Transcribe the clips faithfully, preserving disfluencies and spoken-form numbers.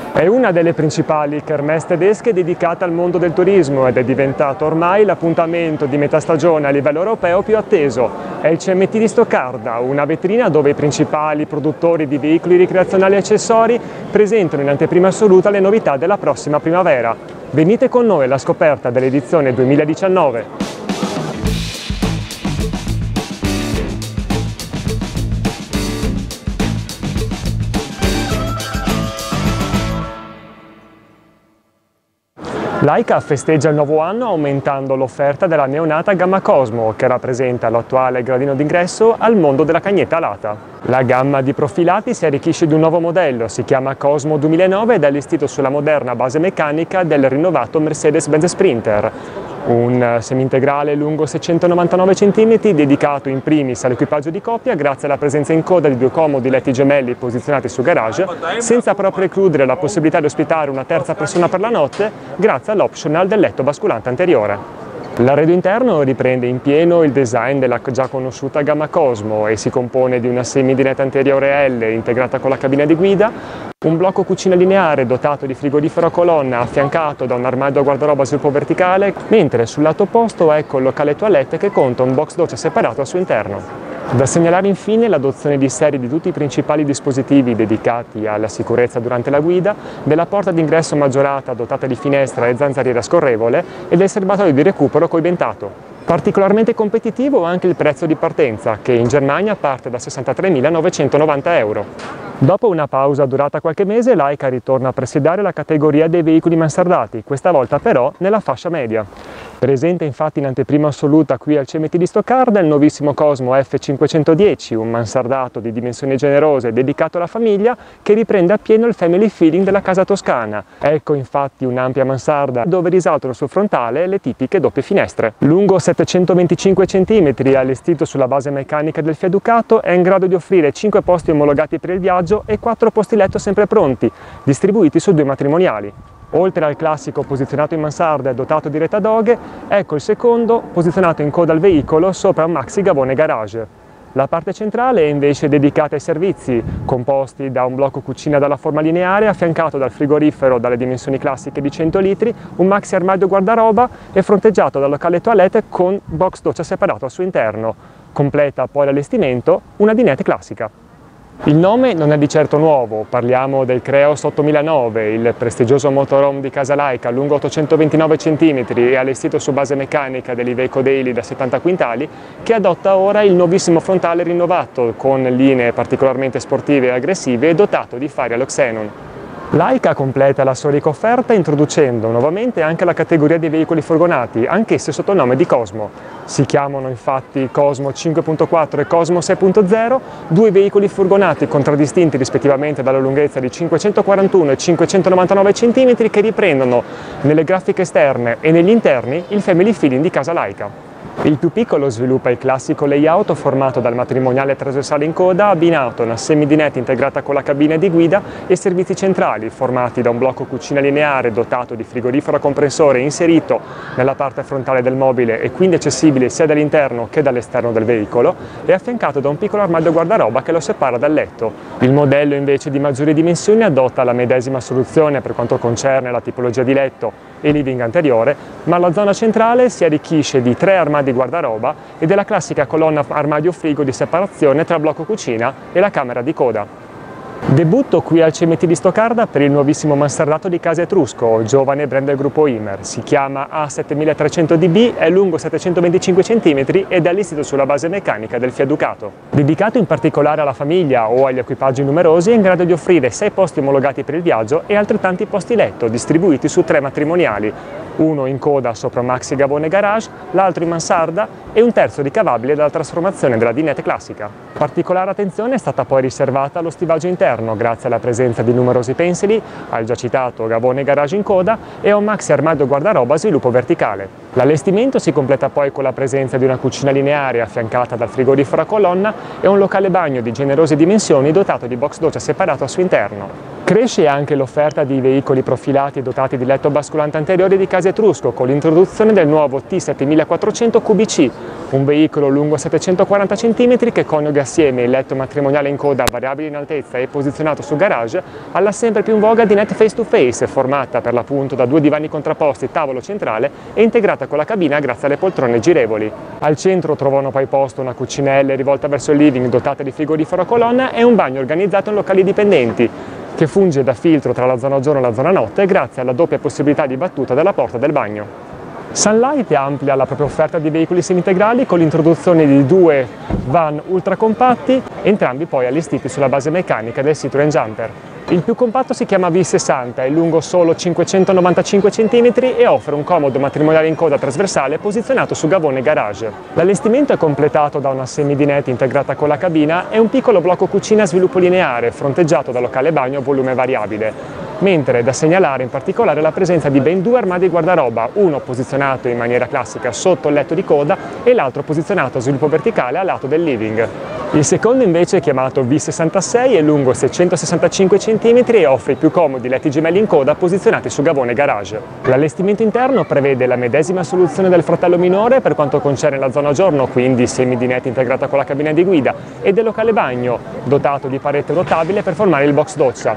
È una delle principali kermesse tedesche dedicata al mondo del turismo ed è diventato ormai l'appuntamento di metà stagione a livello europeo più atteso. È il C M T di Stoccarda, una vetrina dove i principali produttori di veicoli ricreazionali e accessori presentano in anteprima assoluta le novità della prossima primavera. Venite con noi alla scoperta dell'edizione duemiladiciannove. Leica festeggia il nuovo anno aumentando l'offerta della neonata gamma Cosmo, che rappresenta l'attuale gradino d'ingresso al mondo della cagnetta alata. La gamma di profilati si arricchisce di un nuovo modello, si chiama Cosmo duemilanove ed è allestito sulla moderna base meccanica del rinnovato Mercedes-Benz Sprinter. Un semi-integrale lungo seicentonovantanove centimetri dedicato in primis all'equipaggio di coppia grazie alla presenza in coda di due comodi letti gemelli posizionati su garage, senza però precludere la possibilità di ospitare una terza persona per la notte grazie all'optional del letto basculante anteriore. L'arredo interno riprende in pieno il design della già conosciuta gamma Cosmo e si compone di una semidinetta anteriore L integrata con la cabina di guida, un blocco cucina lineare dotato di frigorifero a colonna affiancato da un armadio a guardaroba a sviluppo verticale, mentre sul lato opposto ecco il locale toilette che conta un box doccia separato al suo interno. Da segnalare infine l'adozione di serie di tutti i principali dispositivi dedicati alla sicurezza durante la guida, della porta d'ingresso maggiorata dotata di finestra e zanzariera scorrevole e del serbatoio di recupero coibentato. Particolarmente competitivo anche il prezzo di partenza, che in Germania parte da sessantatremilanovecentonovanta euro. Dopo una pausa durata qualche mese, Leica ritorna a presidiare la categoria dei veicoli mansardati, questa volta però nella fascia media. Presente infatti in anteprima assoluta qui al C M T di Stoccarda il nuovissimo Cosmo F cinquecentodieci, un mansardato di dimensioni generose dedicato alla famiglia che riprende appieno il family feeling della casa toscana. Ecco infatti un'ampia mansarda dove risaltano sul frontale le tipiche doppie finestre. Lungo settecentoventicinque centimetri, allestito sulla base meccanica del Fiat Ducato, è in grado di offrire cinque posti omologati per il viaggio e quattro posti letto sempre pronti, distribuiti su due matrimoniali. Oltre al classico posizionato in mansarda e dotato di retadoghe, ecco il secondo posizionato in coda al veicolo sopra un maxi gavone garage. La parte centrale è invece dedicata ai servizi, composti da un blocco cucina dalla forma lineare affiancato dal frigorifero dalle dimensioni classiche di cento litri, un maxi armadio guardaroba e fronteggiato dal locale toilette con box doccia separato al suo interno. Completa poi l'allestimento una dinette classica. Il nome non è di certo nuovo, parliamo del Creos ottomilanove, il prestigioso motorhome di casa Leica lungo ottocentoventinove centimetri e allestito su base meccanica dell'Iveco Daily da settanta quintali, che adotta ora il nuovissimo frontale rinnovato con linee particolarmente sportive e aggressive e dotato di fari allo xenon. Leica completa la sua ricca offerta introducendo nuovamente anche la categoria dei veicoli furgonati, anch'essi sotto il nome di Cosmo. Si chiamano infatti Cosmo cinque punto quattro e Cosmo sei punto zero, due veicoli furgonati contraddistinti rispettivamente dalla lunghezza di cinquecentoquarantuno e cinquecentonovantanove centimetri che riprendono nelle grafiche esterne e negli interni il family feeling di casa Leica. Il più piccolo sviluppa il classico layout formato dal matrimoniale trasversale in coda abbinato a una semidinetta integrata con la cabina di guida e servizi centrali formati da un blocco cucina lineare dotato di frigorifero a compressore inserito nella parte frontale del mobile e quindi accessibile sia dall'interno che dall'esterno del veicolo e affiancato da un piccolo armadio guardaroba che lo separa dal letto. Il modello invece di maggiori dimensioni adotta la medesima soluzione per quanto concerne la tipologia di letto e living anteriore, ma la zona centrale si arricchisce di tre armadi guardaroba e della classica colonna armadio frigo di separazione tra blocco cucina e la camera di coda. Debutto qui al C M T di Stoccarda per il nuovissimo mansardato di Casa Etrusco, giovane brand del gruppo Imer. Si chiama A settemitrecento D B, è lungo settecentoventicinque centimetri ed è allestito sulla base meccanica del Fiat Ducato. Dedicato in particolare alla famiglia o agli equipaggi numerosi, è in grado di offrire sei posti omologati per il viaggio e altrettanti posti letto, distribuiti su tre matrimoniali, uno in coda sopra un maxi gavone garage, l'altro in mansarda e un terzo ricavabile dalla trasformazione della dinette classica. Particolare attenzione è stata poi riservata allo stivaggio interno, grazie alla presenza di numerosi pensili, al già citato gavone garage in coda e a un maxi armadio guardaroba a sviluppo verticale. L'allestimento si completa poi con la presenza di una cucina lineare affiancata dal frigorifero a colonna e un locale bagno di generose dimensioni dotato di box doccia separato al suo interno. Cresce anche l'offerta di veicoli profilati dotati di letto basculante anteriore di Casa Etrusco con l'introduzione del nuovo T settemilaquattrocento Q B C, un veicolo lungo settecentoquaranta centimetri che coniuga assieme il letto matrimoniale in coda variabile in altezza e posizionato sul garage alla sempre più in voga dinette face to face, formata per l'appunto da due divani contrapposti, tavolo centrale e integrata con la cabina grazie alle poltrone girevoli. Al centro trovano poi posto una cucinella rivolta verso il living dotata di frigorifero a colonna e un bagno organizzato in locali dipendenti, che funge da filtro tra la zona giorno e la zona notte grazie alla doppia possibilità di battuta della porta del bagno. Sunlight amplia la propria offerta di veicoli semi-integrali con l'introduzione di due van ultracompatti, entrambi poi allestiti sulla base meccanica del Citroen Jumper. Il più compatto si chiama V sessanta, è lungo solo cinquecentonovantacinque centimetri e offre un comodo matrimoniale in coda trasversale posizionato su gavone garage. L'allestimento è completato da una semidinette integrata con la cabina e un piccolo blocco cucina a sviluppo lineare fronteggiato da locale bagno a volume variabile, mentre è da segnalare in particolare la presenza di ben due armadi guardaroba, uno posizionato in maniera classica sotto il letto di coda e l'altro posizionato a sviluppo verticale a lato del living. Il secondo invece, chiamato V sessantasei, è lungo seicentosessantacinque centimetri e offre i più comodi letti gemelli in coda posizionati su gavone garage. L'allestimento interno prevede la medesima soluzione del fratello minore per quanto concerne la zona giorno, quindi semidinette integrata con la cabina di guida, e del locale bagno, dotato di parete rotabile per formare il box doccia.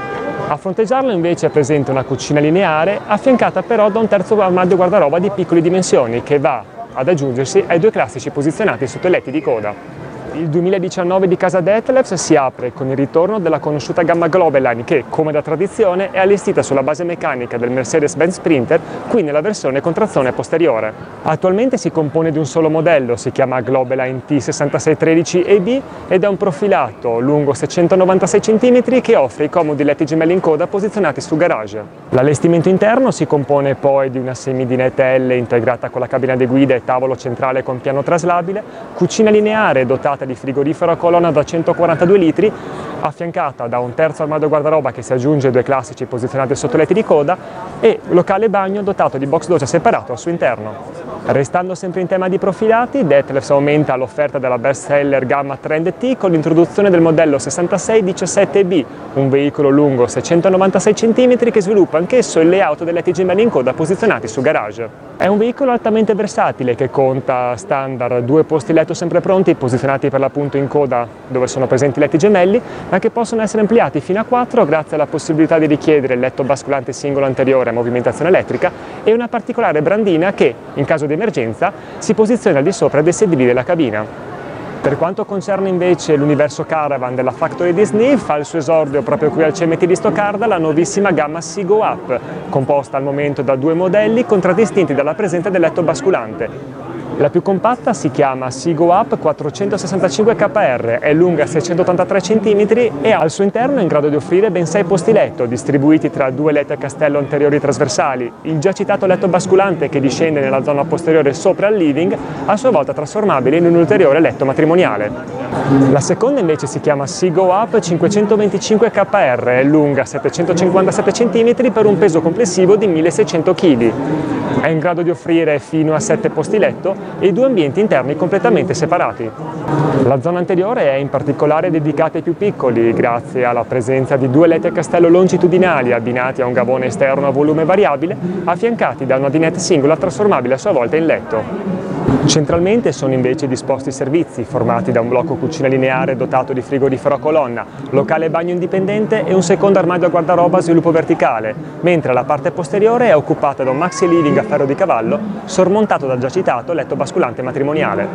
A fronteggiarlo invece è presente una cucina lineare, affiancata però da un terzo armadio guardaroba di piccole dimensioni che va ad aggiungersi ai due classici posizionati sotto i letti di coda. Il duemiladiciannove di casa Detlefs si apre con il ritorno della conosciuta gamma Globeline che, come da tradizione, è allestita sulla base meccanica del Mercedes-Benz Sprinter, qui nella versione con trazione posteriore. Attualmente si compone di un solo modello, si chiama Globeline T sessantasei tredici E B ed è un profilato lungo seicentonovantasei centimetri che offre i comodi letti gemelli in coda posizionati sul garage. L'allestimento interno si compone poi di una semidinette L integrata con la cabina di guida e tavolo centrale con piano traslabile, cucina lineare dotata di frigorifero a colonna da centoquarantadue litri, affiancata da un terzo armadio guardaroba che si aggiunge ai due classici posizionati sotto letti di coda e locale bagno dotato di box doccia separato al suo interno. Restando sempre in tema di profilati, Detlefs aumenta l'offerta della best seller gamma Trend T con l'introduzione del modello sessantasei diciassette E B, un veicolo lungo seicentonovantasei centimetri che sviluppa anch'esso il layout dei letti gemelli in coda posizionati su garage. È un veicolo altamente versatile che conta standard due posti letto sempre pronti, posizionati per l'appunto in coda dove sono presenti i letti gemelli, ma che possono essere ampliati fino a quattro grazie alla possibilità di richiedere il letto basculante singolo anteriore a movimentazione elettrica e una particolare brandina che, in caso di emergenza, si posiziona al di sopra dei sedili della cabina. Per quanto concerne invece l'universo caravan della Factory Disney, fa il suo esordio proprio qui al C M T di Stoccarda la nuovissima gamma Seago Up, composta al momento da due modelli contraddistinti dalla presenza del letto basculante. La più compatta si chiama Seago Up quattrocentosessantacinque K R, è lunga seicentottantatré centimetri e al suo interno è in grado di offrire ben sei posti letto, distribuiti tra due letti a castello anteriori trasversali, il già citato letto basculante che discende nella zona posteriore sopra il living, a sua volta trasformabile in un ulteriore letto matrimoniale. La seconda invece si chiama Seago Up cinquecentoventicinque K R, è lunga settecentocinquantasette centimetri per un peso complessivo di milleseicento chili. È in grado di offrire fino a sette posti letto e due ambienti interni completamente separati. La zona anteriore è in particolare dedicata ai più piccoli, grazie alla presenza di due letti a castello longitudinali abbinati a un gavone esterno a volume variabile, affiancati da una dinette singola trasformabile a sua volta in letto. Centralmente sono invece disposti i servizi, formati da un blocco cucina lineare dotato di frigorifero a colonna, locale bagno indipendente e un secondo armadio a guardaroba a sviluppo verticale, mentre la parte posteriore è occupata da un maxi living a ferro di cavallo, sormontato dal già citato letto basculante matrimoniale.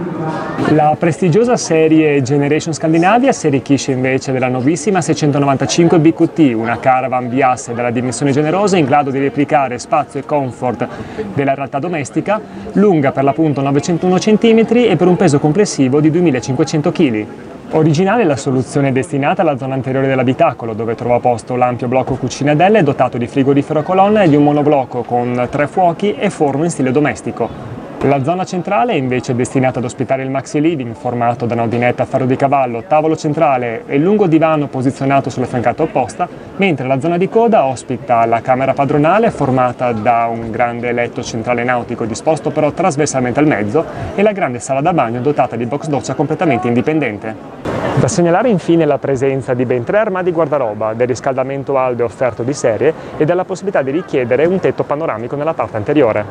La prestigiosa serie Generation Scandinavia si arricchisce invece della nuovissima seicentonovantacinque B Q T, una caravan biasse dalla dimensioni generose in grado di replicare spazio e comfort della realtà domestica, lunga per l'appunto novecentuno centimetri e per un peso complessivo di duemilacinquecento chili. Originale la soluzione destinata alla zona anteriore dell'abitacolo, dove trova posto l'ampio blocco cucina ad L dotato di frigorifero a colonna e di un monoblocco con tre fuochi e forno in stile domestico. La zona centrale è invece destinata ad ospitare il maxi living, formato da una dinette a ferro di cavallo, tavolo centrale e lungo divano posizionato sulla fiancata opposta, mentre la zona di coda ospita la camera padronale, formata da un grande letto centrale nautico disposto però trasversalmente al mezzo, e la grande sala da bagno dotata di box doccia completamente indipendente. Da segnalare infine la presenza di ben tre armadi guardaroba, del riscaldamento Alde offerto di serie e della possibilità di richiedere un tetto panoramico nella parte anteriore.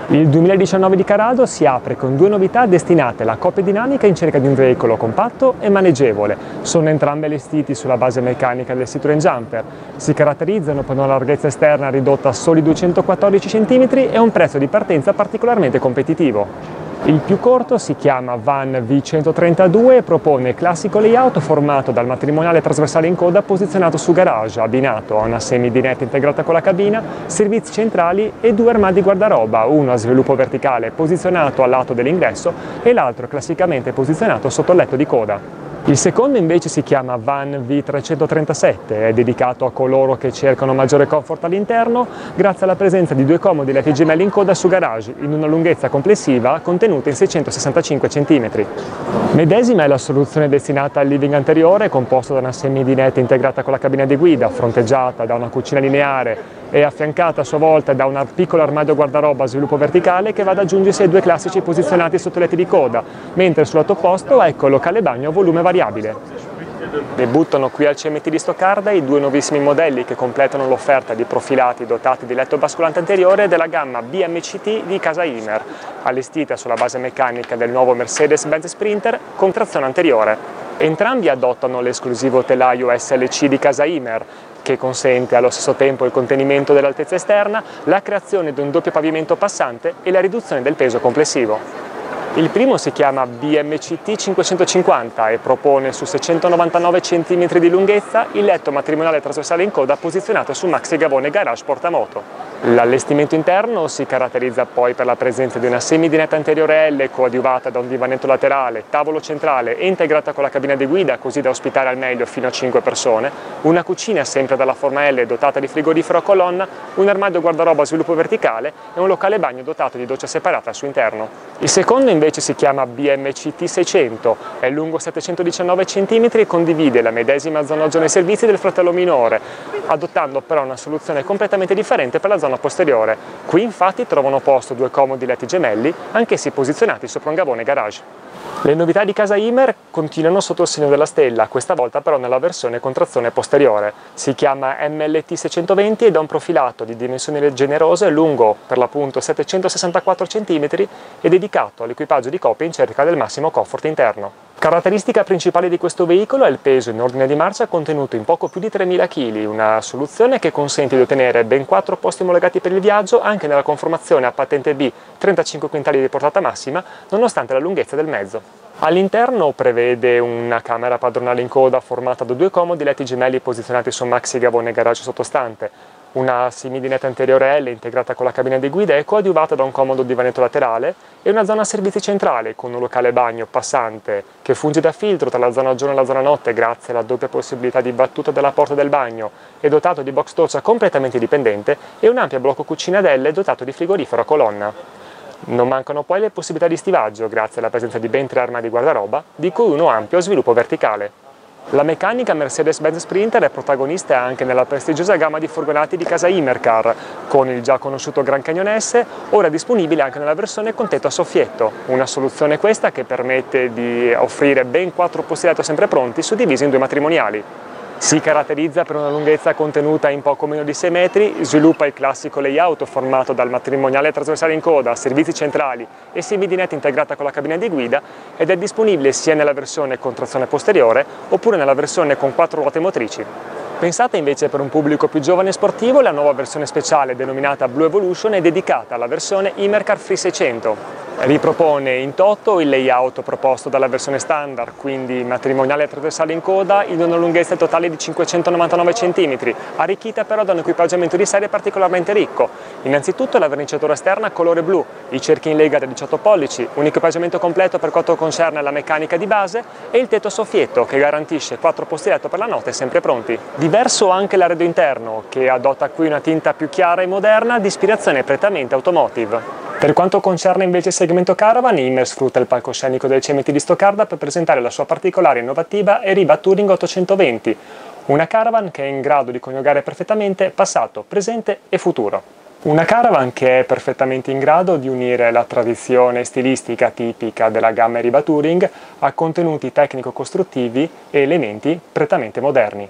Il duemiladiciannove di Carrado si apre con due novità destinate alla coppia dinamica in cerca di un veicolo compatto e maneggevole. Sono entrambi allestiti sulla base meccanica del Citroën Jumper. Si caratterizzano per una larghezza esterna ridotta a soli duecentoquattordici centimetri e un prezzo di partenza particolarmente competitivo. Il più corto si chiama Van V centotrentadue e propone il classico layout formato dal matrimoniale trasversale in coda posizionato su garage, abbinato a una semidinetta integrata con la cabina, servizi centrali e due armadi guardaroba, uno a sviluppo verticale posizionato al lato dell'ingresso e l'altro classicamente posizionato sotto il letto di coda. Il secondo invece si chiama Van V trecentotrentasette, è dedicato a coloro che cercano maggiore comfort all'interno grazie alla presenza di due comodi letti gemelli in coda su garage in una lunghezza complessiva contenuta in seicentosessantacinque centimetri. Medesima è la soluzione destinata al living anteriore, composto da una semidinetta integrata con la cabina di guida, fronteggiata da una cucina lineare e affiancata a sua volta da un piccolo armadio guardaroba a sviluppo verticale che va ad aggiungersi ai due classici posizionati sotto i letti di coda, mentre sul lato opposto ecco il locale bagno a volume variabile. Debuttano qui al C M T di Stoccarda i due nuovissimi modelli che completano l'offerta di profilati dotati di letto basculante anteriore della gamma B M C T di Casa Imer, allestita sulla base meccanica del nuovo Mercedes-Benz Sprinter con trazione anteriore. Entrambi adottano l'esclusivo telaio S L C di Casa Imer, che consente allo stesso tempo il contenimento dell'altezza esterna, la creazione di un doppio pavimento passante e la riduzione del peso complessivo. Il primo si chiama B M C T cinquecentocinquanta e propone su seicentonovantanove centimetri di lunghezza il letto matrimoniale trasversale in coda posizionato su maxi gavone garage portamoto. L'allestimento interno si caratterizza poi per la presenza di una semidinetta anteriore L coadiuvata da un divanetto laterale, tavolo centrale e integrata con la cabina di guida così da ospitare al meglio fino a cinque persone, una cucina sempre dalla forma L dotata di frigorifero a colonna, un armadio guardaroba a sviluppo verticale e un locale bagno dotato di doccia separata al suo interno. Il secondo invece si chiama B M C T seicento, è lungo settecentodiciannove centimetri e condivide la medesima zona zone servizi del fratello minore, adottando però una soluzione completamente differente per la zona posteriore. Qui infatti trovano posto due comodi letti gemelli, anch'essi posizionati sopra un gavone garage. Le novità di Casa Imer continuano sotto il segno della stella, questa volta però nella versione con trazione posteriore. Si chiama M L T seicentoventi ed ha un profilato di dimensioni generose lungo per l'appunto settecentosessantaquattro centimetri e dedicato all'equipaggio di coppia in cerca del massimo comfort interno. Caratteristica principale di questo veicolo è il peso in ordine di marcia contenuto in poco più di tremila chili, una soluzione che consente di ottenere ben quattro posti omologati per il viaggio anche nella conformazione a patente B trentacinque quintali di portata massima, nonostante la lunghezza del mezzo. All'interno prevede una camera padronale in coda formata da due comodi letti gemelli posizionati su un maxi gavone garage sottostante, una semidinetta anteriore L integrata con la cabina di guida e coadiuvata da un comodo divanetto laterale e una zona servizi centrale con un locale bagno passante che funge da filtro tra la zona giorno e la zona notte grazie alla doppia possibilità di battuta della porta del bagno e dotato di box doccia completamente dipendente e un ampio blocco cucina ad L dotato di frigorifero a colonna. Non mancano poi le possibilità di stivaggio grazie alla presenza di ben tre armadi guardaroba, di cui uno ampio a sviluppo verticale. La meccanica Mercedes-Benz Sprinter è protagonista anche nella prestigiosa gamma di furgonati di Casa Imercar, con il già conosciuto Grand Canyon S, ora disponibile anche nella versione con tetto a soffietto, una soluzione questa che permette di offrire ben quattro posti letto sempre pronti, suddivisi in due matrimoniali. Si caratterizza per una lunghezza contenuta in poco meno di sei metri, sviluppa il classico layout formato dal matrimoniale trasversale in coda, servizi centrali e semidinetta integrata con la cabina di guida ed è disponibile sia nella versione con trazione posteriore oppure nella versione con quattro ruote motrici. Pensata invece per un pubblico più giovane e sportivo, la nuova versione speciale denominata Blue Evolution è dedicata alla versione Imercar Free seicento. Ripropone in toto il layout proposto dalla versione standard, quindi matrimoniale trasversale in coda in una lunghezza totale di cinquecentonovantanove centimetri, arricchita però da un equipaggiamento di serie particolarmente ricco. Innanzitutto la verniciatura esterna colore blu, i cerchi in lega da diciotto pollici, un equipaggiamento completo per quanto concerne la meccanica di base e il tetto a soffietto che garantisce quattro posti letto per la notte sempre pronti. Diverso anche l'arredo interno, che adotta qui una tinta più chiara e moderna di ispirazione prettamente automotive. Per quanto concerne invece il segmento caravan, Imer sfrutta il palcoscenico del C M T di Stoccarda per presentare la sua particolare e innovativa Eriba Touring ottocentoventi, una caravan che è in grado di coniugare perfettamente passato, presente e futuro. Una caravan che è perfettamente in grado di unire la tradizione stilistica tipica della gamma Eriba Touring a contenuti tecnico-costruttivi e elementi prettamente moderni.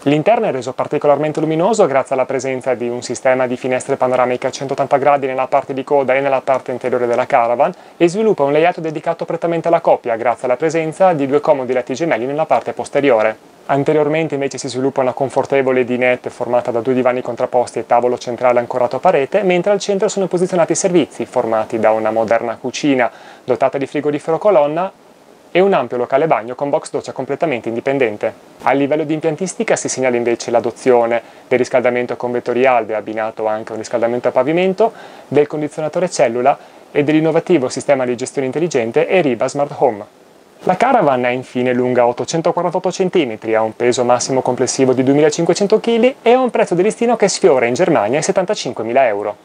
L'interno è reso particolarmente luminoso grazie alla presenza di un sistema di finestre panoramiche a centottanta gradi nella parte di coda e nella parte interiore della caravan e sviluppa un layout dedicato prettamente alla coppia grazie alla presenza di due comodi letti gemelli nella parte posteriore. Anteriormente invece si sviluppa una confortevole dinette formata da due divani contrapposti e tavolo centrale ancorato a parete, mentre al centro sono posizionati i servizi formati da una moderna cucina dotata di frigorifero colonna e un ampio locale bagno con box doccia completamente indipendente. A livello di impiantistica si segnala invece l'adozione del riscaldamento con vettorialbe abbinato anche a un riscaldamento a pavimento, del condizionatore cellula e dell'innovativo sistema di gestione intelligente Eriba Smart Home. La caravan è infine lunga ottocentoquarantotto centimetri, ha un peso massimo complessivo di duemilacinquecento chili e ha un prezzo di listino che sfiora in Germania i settantacinquemila euro.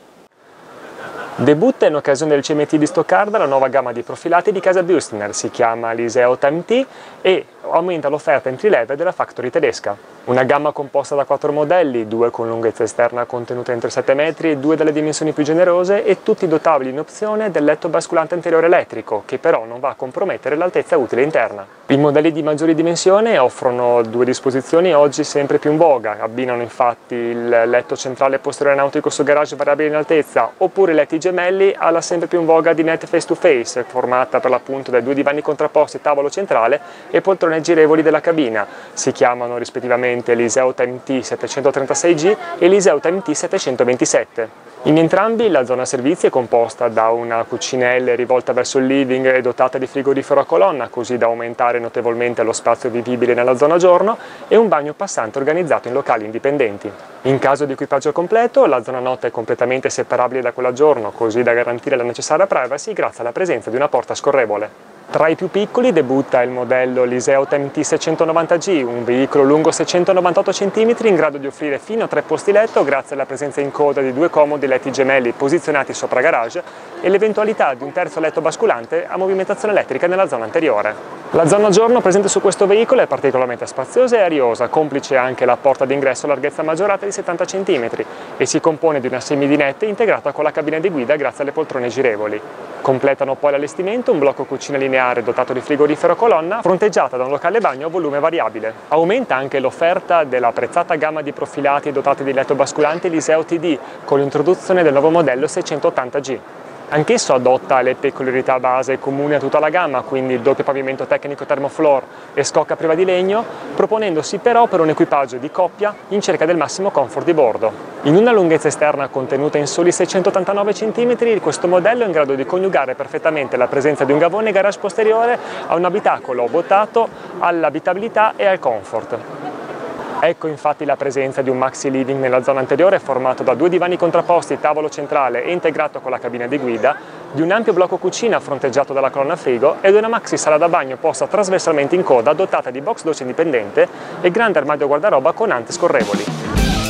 Debutta in occasione del C M T di Stoccarda la nuova gamma di profilati di casa Büstner, si chiama l'Iseot M T e aumenta l'offerta entry level della factory tedesca. Una gamma composta da quattro modelli, due con lunghezza esterna contenuta entro sette metri, due delle dimensioni più generose e tutti dotabili in opzione del letto basculante anteriore elettrico, che però non va a compromettere l'altezza utile interna. I modelli di maggiori dimensioni offrono due disposizioni oggi sempre più in voga, abbinano infatti il letto centrale posteriore nautico su garage variabile in altezza oppure letti gemelli alla sempre più in voga dinette face to face, formata per l'appunto dai due divani contrapposti, tavolo centrale e poltrone girevoli della cabina. Si chiamano rispettivamente l'Iseot M T settecentotrentasei G e l'Iseot M T settecentoventisette. In entrambi la zona servizi è composta da una cucinella rivolta verso il living e dotata di frigorifero a colonna, così da aumentare notevolmente lo spazio vivibile nella zona giorno, e un bagno passante organizzato in locali indipendenti. In caso di equipaggio completo, la zona notte è completamente separabile da quella giorno, così da garantire la necessaria privacy grazie alla presenza di una porta scorrevole. Tra i più piccoli debutta il modello l'Iseot M T seicentonovanta G, un veicolo lungo seicentonovantotto centimetri in grado di offrire fino a tre posti letto grazie alla presenza in coda di due comodi letti gemelli posizionati sopra garage e l'eventualità di un terzo letto basculante a movimentazione elettrica nella zona anteriore. La zona giorno presente su questo veicolo è particolarmente spaziosa e ariosa, complice anche la porta d'ingresso a larghezza maggiorata di settanta centimetri e si compone di una semidinette integrata con la cabina di guida grazie alle poltrone girevoli. Completano poi l'allestimento un blocco cucina lineare dotato di frigorifero a colonna, fronteggiata da un locale bagno a volume variabile. Aumenta anche l'offerta dell'apprezzata gamma di profilati dotati di letto basculante l'Iseot D con l'introduzione del nuovo modello seicentottanta G. Anch'esso adotta le peculiarità base comuni a tutta la gamma, quindi il doppio pavimento tecnico termofloor e scocca priva di legno, proponendosi però per un equipaggio di coppia in cerca del massimo comfort di bordo. In una lunghezza esterna contenuta in soli seicentottantanove centimetri, questo modello è in grado di coniugare perfettamente la presenza di un gavone garage posteriore a un abitacolo votato all'abitabilità e al comfort. Ecco infatti la presenza di un maxi living nella zona anteriore formato da due divani contrapposti, tavolo centrale e integrato con la cabina di guida, di un ampio blocco cucina fronteggiato dalla colonna frigo e di una maxi sala da bagno posta trasversalmente in coda dotata di box doccia indipendente e grande armadio guardaroba con ante scorrevoli.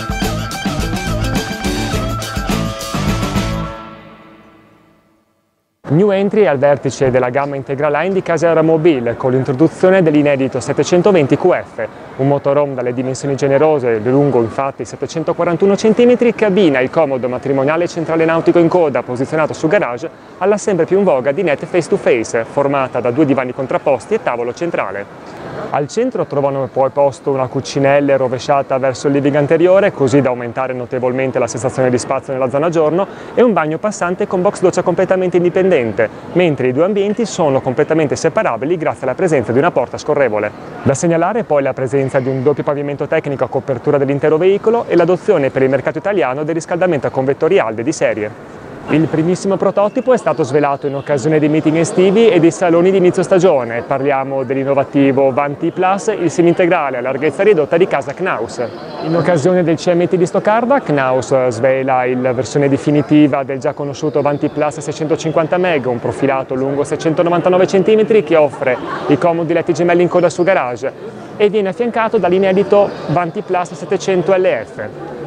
New entry al vertice della gamma Integra Line di Casa Aeromobil con l'introduzione dell'inedito settecentoventi Q F, un motorhome dalle dimensioni generose, lungo infatti settecentoquarantuno centimetri, che abbina il comodo matrimoniale centrale nautico in coda posizionato su garage alla sempre più in voga dinette face to face, formata da due divani contrapposti e tavolo centrale. Al centro trovano poi posto una cucinella rovesciata verso il living anteriore, così da aumentare notevolmente la sensazione di spazio nella zona giorno, e un bagno passante con box doccia completamente indipendente, mentre i due ambienti sono completamente separabili grazie alla presenza di una porta scorrevole. Da segnalare poi la presenza di un doppio pavimento tecnico a copertura dell'intero veicolo e l'adozione per il mercato italiano del riscaldamento a convettori ALDE di serie. Il primissimo prototipo è stato svelato in occasione dei meeting estivi e dei saloni di inizio stagione. Parliamo dell'innovativo Van T Plus, il semi-integrale a larghezza ridotta di casa Knaus. In occasione del C M T di Stoccarda, Knaus svela la versione definitiva del già conosciuto Van T Plus seicentocinquanta Meg, un profilato lungo seicentonovantanove centimetri che offre i comodi letti gemelli in coda su garage e viene affiancato dall'inedito Van T Plus settecento L F.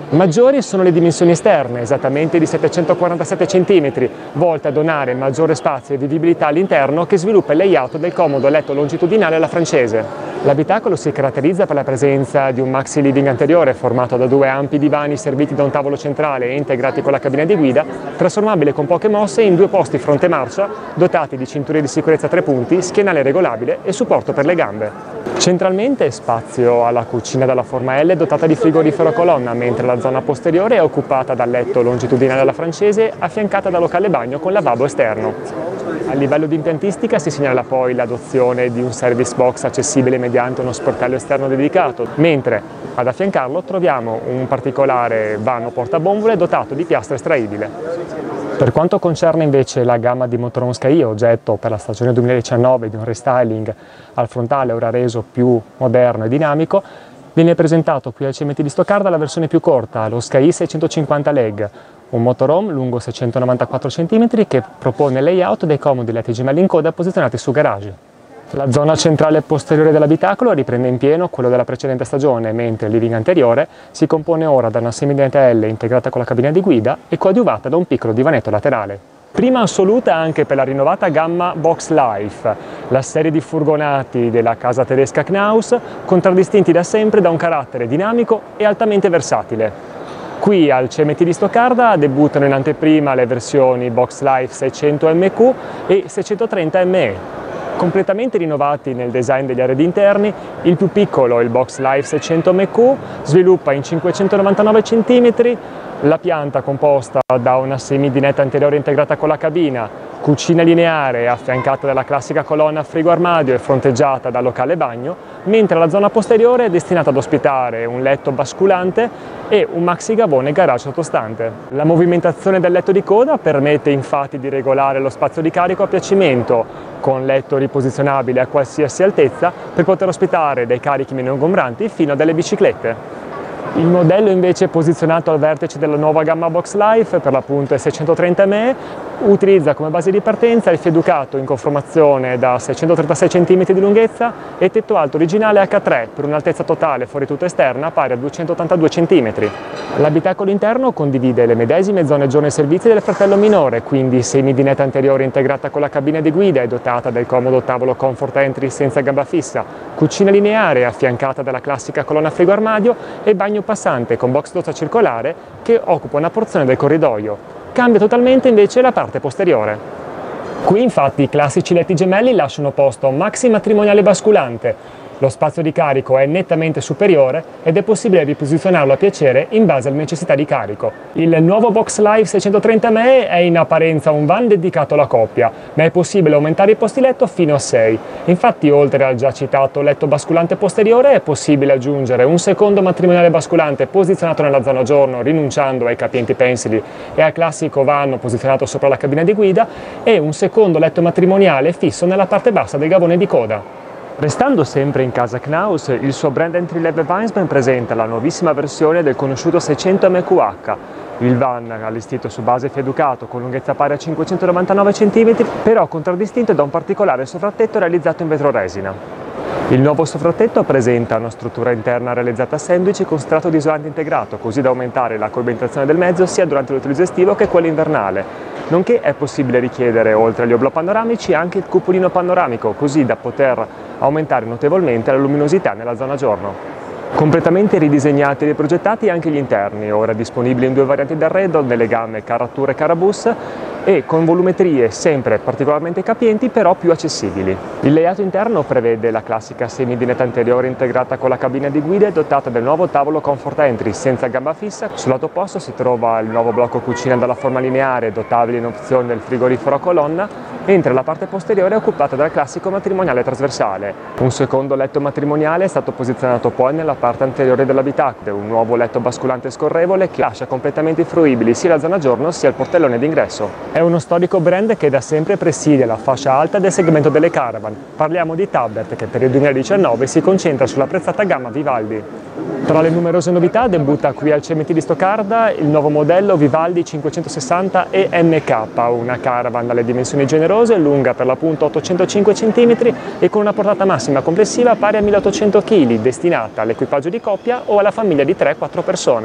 Maggiori sono le dimensioni esterne, esattamente di settecentoquarantasette centimetri, volte a donare maggiore spazio e vivibilità all'interno, che sviluppa il layout del comodo letto longitudinale alla francese. L'abitacolo si caratterizza per la presenza di un maxi living anteriore formato da due ampi divani serviti da un tavolo centrale e integrati con la cabina di guida, trasformabile con poche mosse in due posti fronte marcia, dotati di cinture di sicurezza a tre punti, schienale regolabile e supporto per le gambe. Centralmente spazio alla cucina dalla forma L dotata di frigorifero a colonna, mentre la zona posteriore è occupata dal letto longitudinale alla francese, affiancata da locale bagno con lavabo esterno. A livello di impiantistica si segnala poi l'adozione di un service box accessibile mediante uno sportello esterno dedicato, mentre ad affiancarlo troviamo un particolare vano portabombole dotato di piastra estraibile. Per quanto concerne invece la gamma di motorhome Sky, oggetto per la stagione duemiladiciannove di un restyling al frontale ora reso più moderno e dinamico, viene presentato qui al Cementi di Stoccarda la versione più corta, lo Sky seicentocinquanta leg, un motorhome lungo seicentonovantaquattro centimetri che propone il layout dei comodi letti gemelli in coda posizionati su garage. La zona centrale posteriore dell'abitacolo riprende in pieno quello della precedente stagione, mentre il living anteriore si compone ora da una semidinetta L integrata con la cabina di guida e coadiuvata da un piccolo divanetto laterale. Prima assoluta anche per la rinnovata gamma Box Life, la serie di furgonati della casa tedesca Knaus, contraddistinti da sempre da un carattere dinamico e altamente versatile. Qui al C M T di Stoccarda debuttano in anteprima le versioni Box Life seicento M Q e seicentotrenta M E. Completamente rinnovati nel design degli arredi interni, il più piccolo, il Box Life seicento M Q, sviluppa in cinquecentonovantanove centimetri, la pianta composta da una semidinetta anteriore integrata con la cabina, cucina lineare affiancata dalla classica colonna frigo armadio e fronteggiata dal locale bagno, mentre la zona posteriore è destinata ad ospitare un letto basculante e un maxi gavone garage sottostante. La movimentazione del letto di coda permette infatti di regolare lo spazio di carico a piacimento, con letto riposizionabile a qualsiasi altezza per poter ospitare dei carichi meno ingombranti fino a delle biciclette. Il modello invece posizionato al vertice della nuova gamma Box Life, per l'appunto è seicentotrenta M E, utilizza come base di partenza il fieducato in conformazione da seicentotrentasei centimetri di lunghezza e tetto alto originale H tre per un'altezza totale fuori tutto esterna pari a duecentottantadue centimetri. L'abitacolo interno condivide le medesime zone giorno e servizi del fratello minore, quindi semidinetta anteriore integrata con la cabina di guida e dotata del comodo tavolo comfort entry senza gamba fissa, cucina lineare affiancata dalla classica colonna frigo armadio e bagno passante con box doccia circolare che occupa una porzione del corridoio. Cambia totalmente invece la parte posteriore. Qui infatti i classici letti gemelli lasciano posto a un maxi matrimoniale basculante. Lo spazio di carico è nettamente superiore ed è possibile riposizionarlo a piacere in base alle necessità di carico. Il nuovo Box Life seicentotrenta M E è in apparenza un van dedicato alla coppia, ma è possibile aumentare i posti letto fino a sei. Infatti, oltre al già citato letto basculante posteriore, è possibile aggiungere un secondo matrimoniale basculante posizionato nella zona giorno, rinunciando ai capienti pensili e al classico vano posizionato sopra la cabina di guida, e un secondo letto matrimoniale fisso nella parte bassa del gavone di coda. Restando sempre in casa Knaus, il suo brand entry level Weinsman presenta la nuovissima versione del conosciuto seicento M Q H. Il van allestito su base fieducato con lunghezza pari a cinquecentonovantanove centimetri, però contraddistinto da un particolare sovrattetto realizzato in vetroresina. Il nuovo sovrattetto presenta una struttura interna realizzata a sandwich con strato di isolante integrato, così da aumentare la coibentazione del mezzo sia durante l'utilizzo estivo che quello invernale. Nonché è possibile richiedere, oltre agli oblò panoramici, anche il cupolino panoramico, così da poter aumentare notevolmente la luminosità nella zona giorno. Completamente ridisegnati e riprogettati anche gli interni, ora disponibili in due varianti d'arredo nelle gamme Carattura e Carabus, e con volumetrie sempre particolarmente capienti però più accessibili. Il layout interno prevede la classica semidinetta anteriore integrata con la cabina di guida e dotata del nuovo tavolo comfort entry senza gamba fissa. Sul lato opposto si trova il nuovo blocco cucina dalla forma lineare dotabile in opzione del frigorifero a colonna, mentre la parte posteriore è occupata dal classico matrimoniale trasversale. Un secondo letto matrimoniale è stato posizionato poi nella parte anteriore dell'abitacolo, un nuovo letto basculante scorrevole che lascia completamente fruibili sia la zona giorno sia il portellone d'ingresso. È uno storico brand che da sempre presidia la fascia alta del segmento delle caravan. Parliamo di Tabert, che per il duemiladiciannove si concentra sulla prezzata gamma Vivaldi. Tra le numerose novità debutta qui al C M T di Stoccarda il nuovo modello Vivaldi cinquecentosessanta E M K, una caravan dalle dimensioni generose, lunga per l'appunto ottocentocinque centimetri e con una portata massima complessiva pari a milleottocento chili, destinata all'equipaggio di coppia o alla famiglia di tre quattro persone.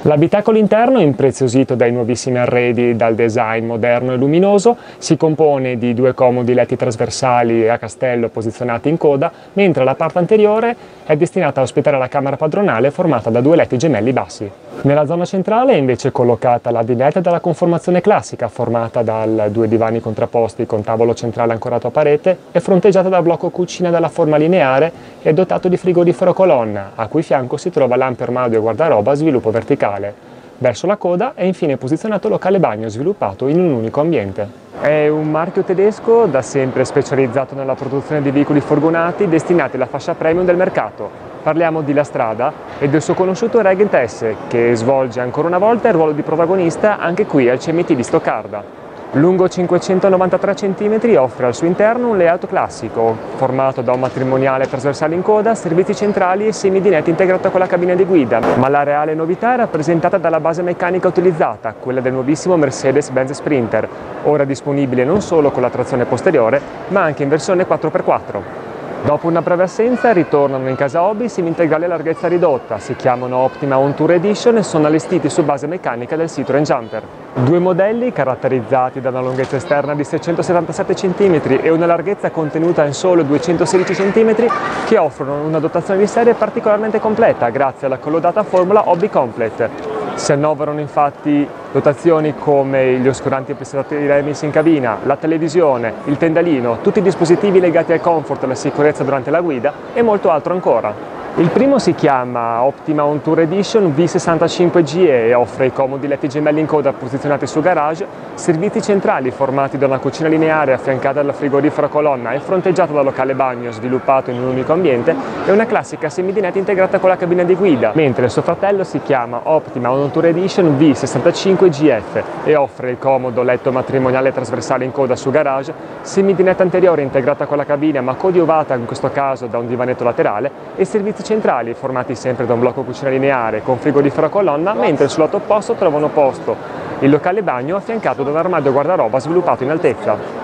L'abitacolo interno, impreziosito dai nuovissimi arredi dal design moderno e luminoso, si compone di due comodi letti trasversali a castello posizionati in coda, mentre la parte anteriore è destinata a ospitare la camera padronale formata da due letti gemelli bassi. Nella zona centrale è invece collocata la dinette dalla conformazione classica, formata da due divani contrapposti con tavolo centrale ancorato a parete e fronteggiata da blocco cucina dalla forma lineare e dotato di frigorifero colonna, a cui fianco si trova l'ampio armadio guardaroba a sviluppo verticale. Verso la coda è infine posizionato locale bagno sviluppato in un unico ambiente. È un marchio tedesco da sempre specializzato nella produzione di veicoli furgonati destinati alla fascia premium del mercato. Parliamo di La Strada e del suo conosciuto Regent S, che svolge ancora una volta il ruolo di protagonista anche qui al C M T di Stoccarda. Lungo cinquecentonovantatré centimetri, offre al suo interno un layout classico, formato da un matrimoniale trasversale in coda, servizi centrali e semidinette integrato con la cabina di guida, ma la reale novità è rappresentata dalla base meccanica utilizzata, quella del nuovissimo Mercedes-Benz Sprinter, ora disponibile non solo con la trazione posteriore, ma anche in versione quattro per quattro. Dopo una breve assenza ritornano in casa hobby semi-integrali a larghezza ridotta, si chiamano Optima On Tour Edition e sono allestiti su base meccanica del Citroen Jumper. Due modelli caratterizzati da una lunghezza esterna di seicentosettantasette centimetri e una larghezza contenuta in solo duecentosedici centimetri che offrono una dotazione di serie particolarmente completa grazie alla collodata formula Hobby Complete. Si annoverano infatti dotazioni come gli oscuranti prestati Remis in cabina, la televisione, il tendalino, tutti i dispositivi legati al comfort e alla sicurezza durante la guida e molto altro ancora. Il primo si chiama Optima On Tour Edition V sessantacinque G E e offre i comodi letti gemelli in coda posizionati su garage, servizi centrali formati da una cucina lineare affiancata dalla frigorifero colonna e fronteggiata da locale bagno sviluppato in un unico ambiente e una classica semidinette integrata con la cabina di guida, mentre il suo fratello si chiama Optima On Tour Edition V sessantacinque G F e offre il comodo letto matrimoniale trasversale in coda su garage, semidinette anteriore integrata con la cabina ma coadiuvata in questo caso da un divanetto laterale e servizi centrali formati sempre da un blocco cucina lineare con frigorifero a colonna, mentre sul lato opposto trovano posto il locale bagno affiancato da un armadio guardaroba sviluppato in altezza.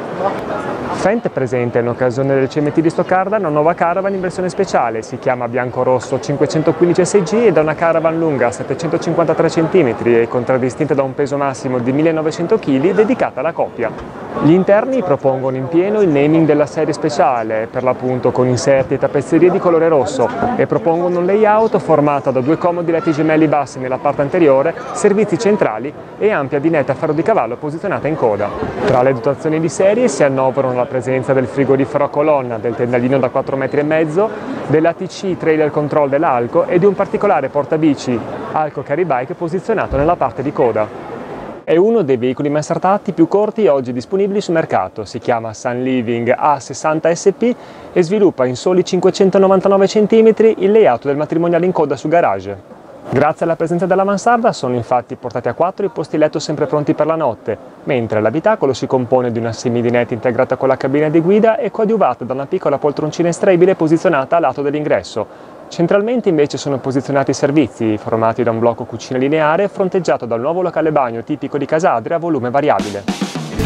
Fendt presenta in occasione del C M T di Stoccarda una nuova caravan in versione speciale, si chiama Biancorosso cinquecentoquindici S G ed è una caravan lunga settecentocinquantatré centimetri e contraddistinta da un peso massimo di millenovecento chili dedicata alla coppia. Gli interni propongono in pieno il naming della serie speciale, per l'appunto con inserti e tappezzerie di colore rosso, e propongono un layout formato da due comodi letti gemelli bassi nella parte anteriore, servizi centrali e ampia dinetta a ferro di cavallo posizionata in coda. Tra le dotazioni di serie si annoverano la presenza del frigorifero a colonna, del tendalino da quattro metri e mezzo, dell'A T C Trailer Control dell'Alco e di un particolare portabici Alco Carry Bike posizionato nella parte di coda. È uno dei veicoli mansardati più corti oggi disponibili sul mercato, si chiama Sun Living A sessanta S P e sviluppa in soli cinquecentonovantanove centimetri il layout del matrimoniale in coda su garage. Grazie alla presenza della mansarda sono infatti portati a quattro i posti letto sempre pronti per la notte, mentre l'abitacolo si compone di una semidinette integrata con la cabina di guida e coadiuvata da una piccola poltroncina estraibile posizionata a lato dell'ingresso. Centralmente invece sono posizionati i servizi, formati da un blocco cucina lineare fronteggiato dal nuovo locale bagno tipico di Casa Adria a volume variabile.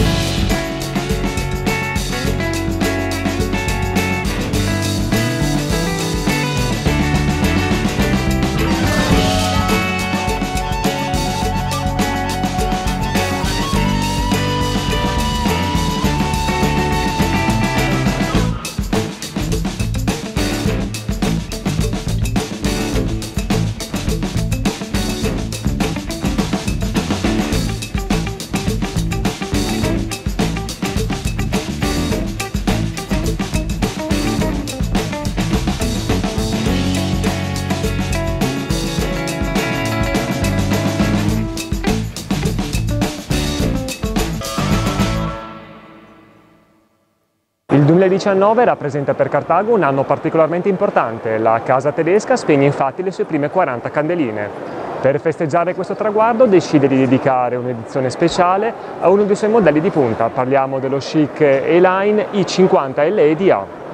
Il duemiladiciannove rappresenta per Cartago un anno particolarmente importante. La casa tedesca spegne infatti le sue prime quaranta candeline. Per festeggiare questo traguardo decide di dedicare un'edizione speciale a uno dei suoi modelli di punta. Parliamo dello chic E-Line I cinquanta L E di A.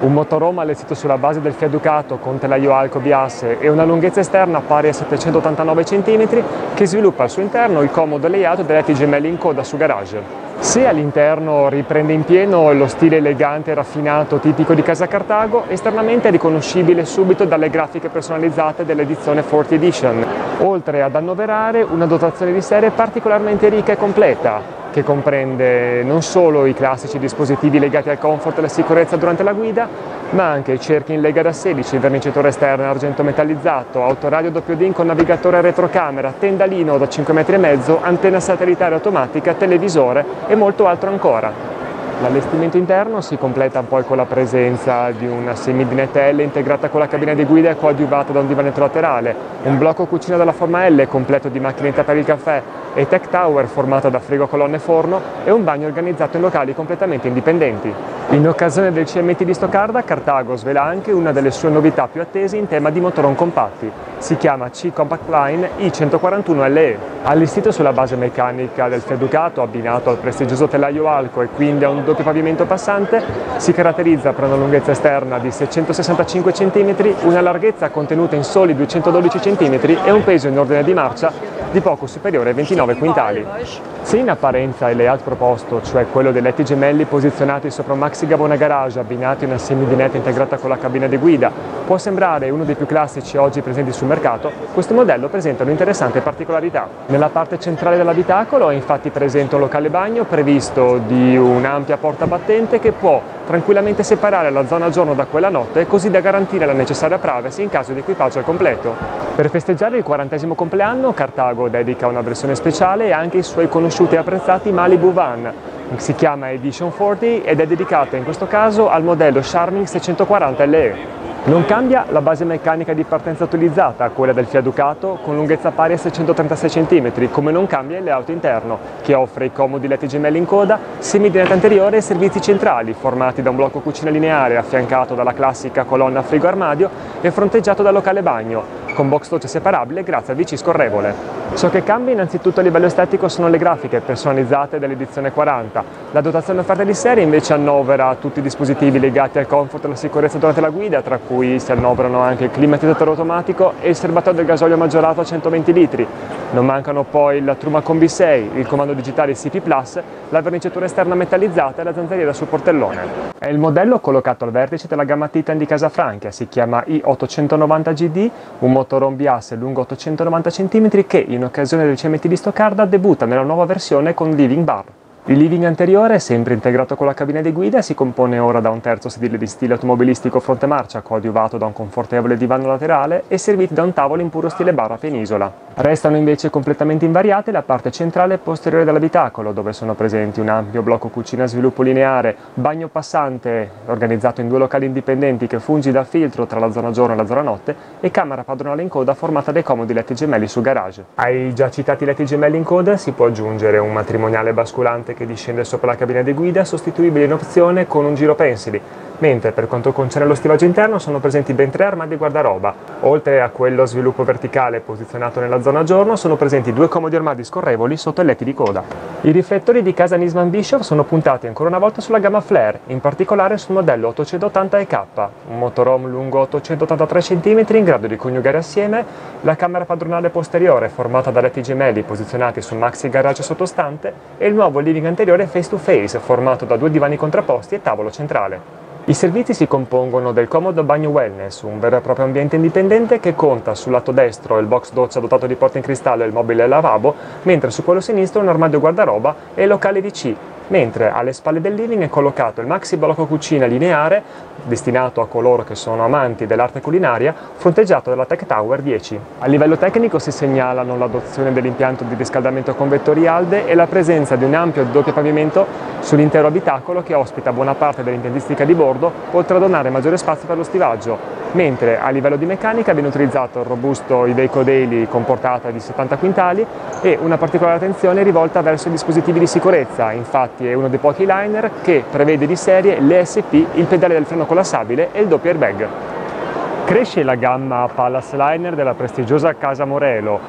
Un motorhome allestito sulla base del Fiat Ducato con telaio Alco biasse e una lunghezza esterna pari a settecentottantanove centimetri che sviluppa al suo interno il comodo layout dei letti gemelli in coda su garage. Se all'interno riprende in pieno lo stile elegante e raffinato tipico di Casa Cartago, esternamente è riconoscibile subito dalle grafiche personalizzate dell'edizione quaranta Edition, oltre ad annoverare una dotazione di serie particolarmente ricca e completa, che comprende non solo i classici dispositivi legati al comfort e alla sicurezza durante la guida, ma anche cerchi in lega da sedici, verniciatore esterno in argento metallizzato, autoradio doppio D I N con navigatore e retrocamera, tendalino da cinque metri e mezzo, antenna satellitare automatica, televisore e molto altro ancora. L'allestimento interno si completa poi con la presenza di una semidinette L integrata con la cabina di guida e coadiuvata da un divanetto laterale, un blocco cucina della forma L completo di macchinetta per il caffè e tech tower formata da frigo, colonne e forno e un bagno organizzato in locali completamente indipendenti. In occasione del C M T di Stoccarda, Cartago svela anche una delle sue novità più attese in tema di motorhome compatti. Si chiama C Compact Line I centoquarantuno L E. Allestito sulla base meccanica del Fiat Ducato, abbinato al prestigioso telaio Alco e quindi a un doppio pavimento passante, si caratterizza per una lunghezza esterna di seicentosessantacinque centimetri, una larghezza contenuta in soli duecentododici centimetri e un peso in ordine di marcia di poco superiore ai ventinove quintali. Se in apparenza il layout proposto, cioè quello dei letti gemelli posizionati sopra un maxi gabone garage abbinati a una semidinetta integrata con la cabina di guida, può sembrare uno dei più classici oggi presenti sul mercato, questo modello presenta un'interessante particolarità. Nella parte centrale dell'abitacolo è infatti presente un locale bagno previsto di un'ampia porta battente che può tranquillamente separare la zona giorno da quella notte, così da garantire la necessaria privacy in caso di equipaggio al completo. Per festeggiare il quarantesimo compleanno, Cartago dedica una versione speciale anche ai suoi conosciuti e apprezzati Malibu Van. Si chiama Edition quaranta ed è dedicata in questo caso al modello Charming seicentoquaranta L E. Non cambia la base meccanica di partenza utilizzata, quella del Fiat Ducato, con lunghezza pari a seicentotrentasei centimetri, come non cambia il layout interno, che offre i comodi letti gemelli in coda, semidinetta anteriore e servizi centrali, formati da un blocco cucina lineare affiancato dalla classica colonna frigo-armadio e fronteggiato dal locale bagno, con box doccia separabile grazie a V C scorrevole. Ciò che cambia innanzitutto a livello estetico sono le grafiche personalizzate dell'edizione quaranta. La dotazione offerta di serie invece annovera tutti i dispositivi legati al comfort e alla sicurezza durante la guida, tra cui si annoverano anche il climatizzatore automatico e il serbatoio del gasolio maggiorato a centoventi litri. Non mancano poi la Truma Combi sei, il comando digitale C P plus, la verniciatura esterna metallizzata e la zanzariera sul portellone. È il modello collocato al vertice della gamma Titan di Casafranca, si chiama I ottocentonovanta G D, un motorhome biasse lungo ottocentonovanta centimetri che in occasione del C M T di Stoccarda debutta nella nuova versione con Living Bar. Il living anteriore, sempre integrato con la cabina di guida, si compone ora da un terzo sedile di stile automobilistico fronte marcia, coadiuvato da un confortevole divano laterale e serviti da un tavolo in puro stile bar a penisola. Restano invece completamente invariate la parte centrale e posteriore dell'abitacolo, dove sono presenti un ampio blocco cucina a sviluppo lineare, bagno passante organizzato in due locali indipendenti che funge da filtro tra la zona giorno e la zona notte e camera padronale in coda formata dai comodi letti gemelli su garage. Ai già citati letti gemelli in coda si può aggiungere un matrimoniale basculante che discende sopra la cabina di guida, sostituibile in opzione con un giro pensili, mentre per quanto concerne lo stivaggio interno sono presenti ben tre armadi guardaroba. Oltre a quello a sviluppo verticale posizionato nella zona giorno, sono presenti due comodi armadi scorrevoli sotto i letti di coda. I riflettori di casa Nisman Bischoff sono puntati ancora una volta sulla gamma Flare, in particolare sul modello ottocentottanta E K, un motorhome lungo ottocentottantatré centimetri in grado di coniugare assieme la camera padronale posteriore formata da letti gemelli posizionati sul maxi garage sottostante e il nuovo living anteriore face to face formato da due divani contrapposti e tavolo centrale. I servizi si compongono del comodo bagno wellness, un vero e proprio ambiente indipendente che conta sul lato destro il box doccia dotato di porta in cristallo e il mobile lavabo, mentre su quello sinistro un armadio guardaroba e il locale V C, mentre alle spalle del living è collocato il maxi blocco cucina lineare destinato a coloro che sono amanti dell'arte culinaria, fronteggiato dalla Tech Tower dieci. A livello tecnico si segnalano l'adozione dell'impianto di riscaldamento con vettori ALDE e la presenza di un ampio doppio pavimento sull'intero abitacolo che ospita buona parte dell'impiantistica di bordo, oltre a donare maggiore spazio per lo stivaggio, mentre a livello di meccanica viene utilizzato il robusto Iveco Daily con portata di settanta quintali e una particolare attenzione rivolta verso i dispositivi di sicurezza. Infatti è uno dei pochi liner che prevede di serie l'E S P, il pedale del freno collassabile e il doppio airbag. Cresce la gamma Palace Liner della prestigiosa casa Morelo,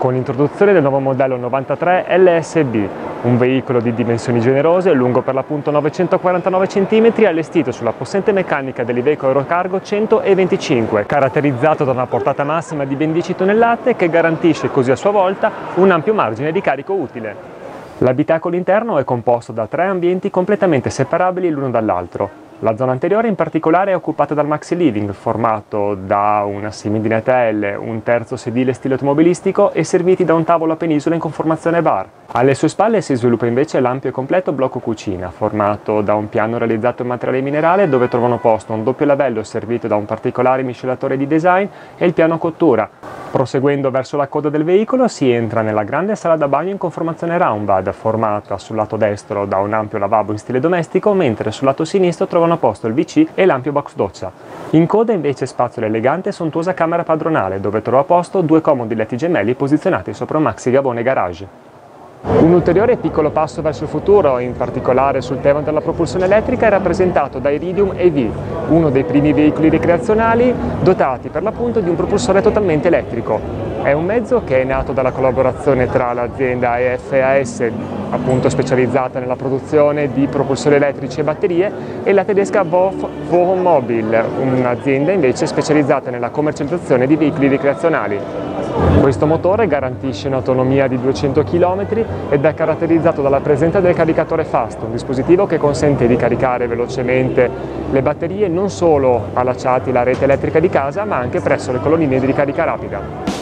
con l'introduzione del nuovo modello novantatré L S B, un veicolo di dimensioni generose, lungo per l'appunto novecentoquarantanove centimetri, allestito sulla possente meccanica dell'Iveco Eurocargo centoventicinque, caratterizzato da una portata massima di ben dieci tonnellate che garantisce così a sua volta un ampio margine di carico utile. L'abitacolo interno è composto da tre ambienti completamente separabili l'uno dall'altro. La zona anteriore in particolare è occupata dal maxi living, formato da una semidinette a L, un terzo sedile stile automobilistico e serviti da un tavolo a penisola in conformazione bar. Alle sue spalle si sviluppa invece l'ampio e completo blocco cucina, formato da un piano realizzato in materiale minerale dove trovano posto un doppio lavello servito da un particolare miscelatore di design e il piano cottura. Proseguendo verso la coda del veicolo si entra nella grande sala da bagno in conformazione roundbed, formata sul lato destro da un ampio lavabo in stile domestico, mentre sul lato sinistro trovano a posto il V C e l'ampio box doccia. In coda invece spazio l'elegante e sontuosa camera padronale, dove trova a posto due comodi letti gemelli posizionati sopra un maxi gabone garage. Un ulteriore piccolo passo verso il futuro, in particolare sul tema della propulsione elettrica, è rappresentato da Iridium E V, uno dei primi veicoli ricreazionali dotati per l'appunto di un propulsore totalmente elettrico. È un mezzo che è nato dalla collaborazione tra l'azienda E F A S, appunto specializzata nella produzione di propulsori elettrici e batterie, e la tedesca Wolf Wohnmobil, un'azienda invece specializzata nella commercializzazione di veicoli ricreazionali. Questo motore garantisce un'autonomia di duecento chilometri ed è caratterizzato dalla presenza del caricatore Fast, un dispositivo che consente di caricare velocemente le batterie non solo allacciati alla rete elettrica di casa, ma anche presso le colonnine di ricarica rapida.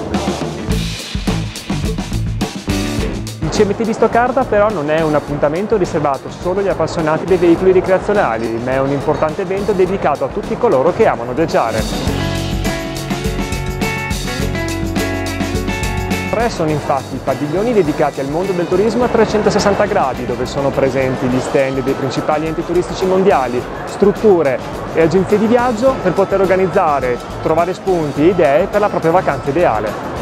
Il C M T di Stoccarda però non è un appuntamento riservato solo agli appassionati dei veicoli ricreazionali, ma è un importante evento dedicato a tutti coloro che amano viaggiare. Tre sono infatti i padiglioni dedicati al mondo del turismo a trecentosessanta gradi, dove sono presenti gli stand dei principali enti turistici mondiali, strutture e agenzie di viaggio per poter organizzare, trovare spunti e idee per la propria vacanza ideale.